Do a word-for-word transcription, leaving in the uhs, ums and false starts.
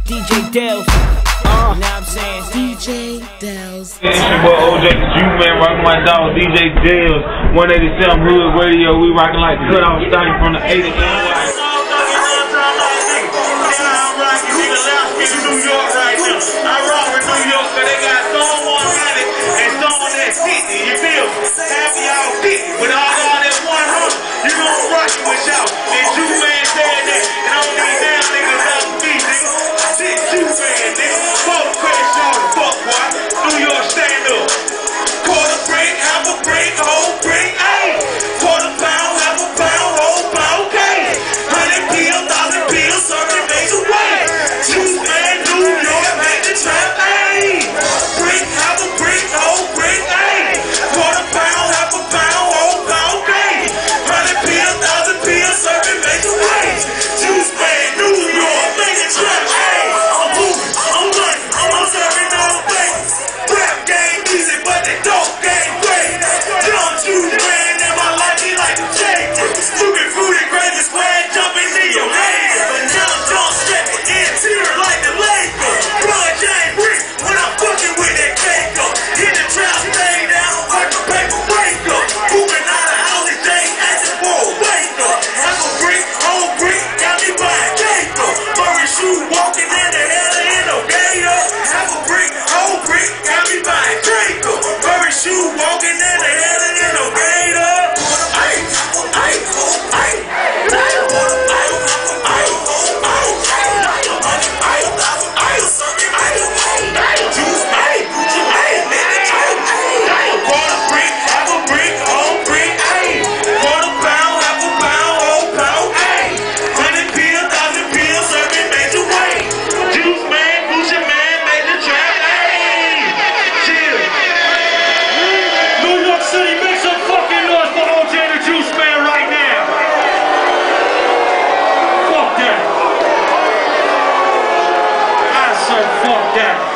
D J Delz. Uh, you know what I'm saying? D J Delz. It's your boy O J, the Juiceman, rocking my dog D J Delz. one eighty-seven Hood Radio, we rocking like cut off starting from the eighty. I rock with New York, cause they got some one hundred and some that fifty, you feel me? Half of y'all fifty, but all y'all that one hundred, you gon' rock it with y'all. And Juiceman said that, and all these damn niggas out of me, nigga. Shit, Juiceman, nigga. Fuck crash y'all the fuck, boy. New York, stand up. Quarter break, half a break, whole break, ayy. Quarter pound, half a pound, whole pound, okay. Hundred pills, thousand pills, something makes a way. Juiceman, New York. Trap, ayy. Brick, half a brick, whole brick, ayy. Quarter pound, half a pound, whole pound, ayy. Hundred pills, thousand pills, serving major ways. Juiceman, New York, make it trap, ayy. I'm moving, I'm running, I'm serving all the bases. Rap game easy, but the dope game great. Young Juiceman in my life, he like the J. Stupid fruity, crazy square, jumping in your legs. But now I'm jump stepping, interior like the Lakers. Fuck that.